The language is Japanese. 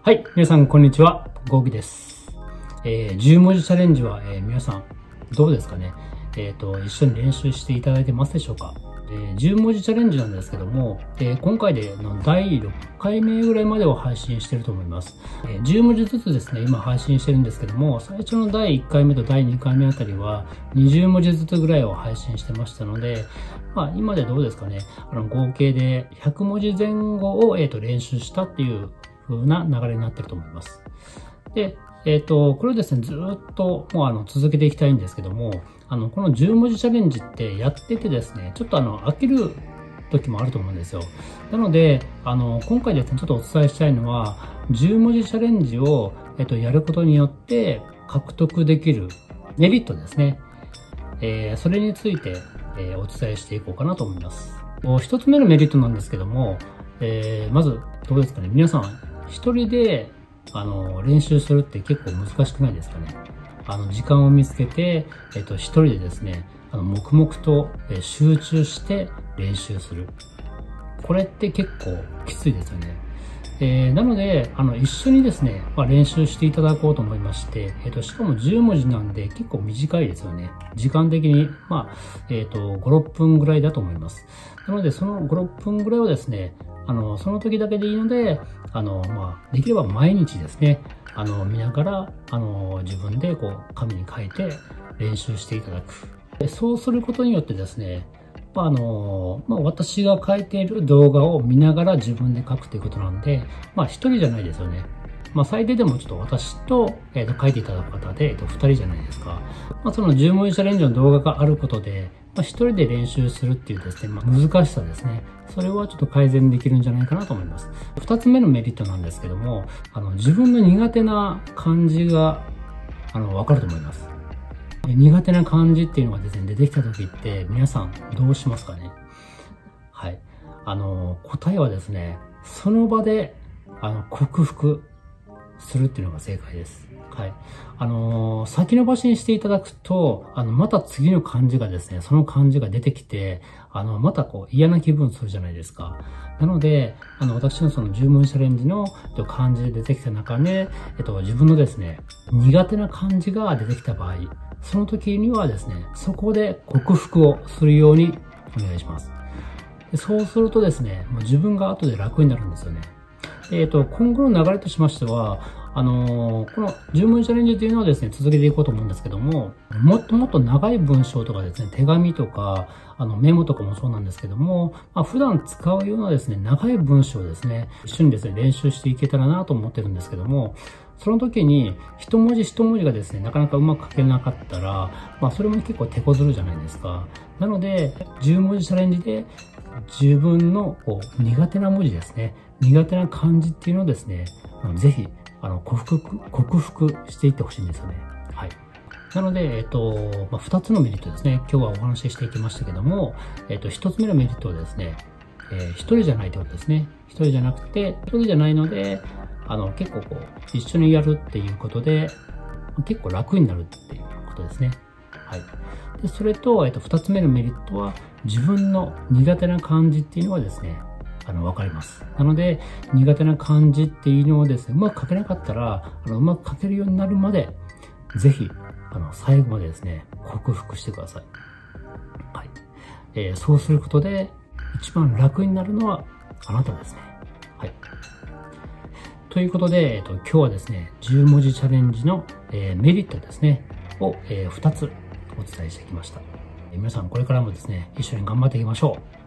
はい、皆さんこんにちは、ゴーギです。10文字チャレンジは、皆さんどうですかね。一緒に練習していただいてますでしょうか。10文字チャレンジなんですけども、今回で第6回目ぐらいまでを配信していると思います。10文字ずつですね、今配信してるんですけども、最初の第1回目と第2回目あたりは20文字ずつぐらいを配信してましたので、今でどうですかね、合計で100文字前後を、練習したっていう風な流れになってると思います。で、これをですね、ずっともう続けていきたいんですけども、この10文字チャレンジってやっててですね、ちょっと飽きる時もあると思うんですよ。なので、今回ですね、ちょっとお伝えしたいのは、10文字チャレンジを、やることによって獲得できるメリットですね。それについて、お伝えしていこうかなと思います。一つ目のメリットなんですけども、まず、どうですかね、皆さん、一人で練習するって結構難しくないですかね。時間を見つけて、一人でですね、黙々と集中して練習する。これって結構きついですよね。なので、一緒にですね、練習していただこうと思いまして、しかも10文字なんで結構短いですよね。時間的に、5、6分ぐらいだと思います。なので、その5、6分ぐらいをですね、その時だけでいいので、できれば毎日ですね、見ながら、自分で紙に書いて練習していただく。でそうすることによってですね、私が書いている動画を見ながら自分で書くということなんで、一人じゃないですよね。最低でもちょっと私と、書いていただく方で、二人じゃないですか。その10文字チャレンジの動画があることで、一人で練習するっていうですね、難しさですね。それはちょっと改善できるんじゃないかなと思います。二つ目のメリットなんですけども、自分の苦手な漢字が、わかると思います。苦手な漢字っていうのがですね、出てきた時って、皆さんどうしますかね。はい。答えはですね、その場で、克服するっていうのが正解です。はい。先延ばしにしていただくと、また次の漢字がですね、その漢字が出てきて、また嫌な気分するじゃないですか。なので、私のその10文字チャレンジの漢字で出てきた中で、自分のですね、苦手な漢字が出てきた場合、その時にはですね、そこで克服をするようにお願いします。そうするとですね、自分が後で楽になるんですよね。今後の流れとしましては、この10文字チャレンジというのはですね、続けていこうと思うんですけども、もっともっと長い文章とかですね、手紙とか、メモとかもそうなんですけども、普段使うようなですね、長い文章をですね、一緒にですね、練習していけたらなと思ってるんですけども、その時に一文字一文字がですね、なかなかうまく書けなかったら、それも結構手こずるじゃないですか。なので、10文字チャレンジで自分の苦手な文字ですね、苦手な漢字っていうのをですね、ぜひ、克服していってほしいんですよね。はい。なので、二つのメリットですね。今日はお話ししていきましたけども、一つ目のメリットはですね、一人じゃないってことですね。一人じゃなくて、一人じゃないので、結構一緒にやるっていうことで、結構楽になるっていうことですね。はい。で、それと、二つ目のメリットは、自分の苦手な漢字っていうのはですね、わかります。なので、苦手な漢字っていうのをですね、うまく書けなかったら、うまく書けるようになるまで、ぜひ、最後までですね、克服してください。はい。そうすることで、一番楽になるのは、あなたですね。はい。ということで、今日はですね、10文字チャレンジの、メリットですね、を、2つお伝えしてきました。皆さん、これからもですね、一緒に頑張っていきましょう。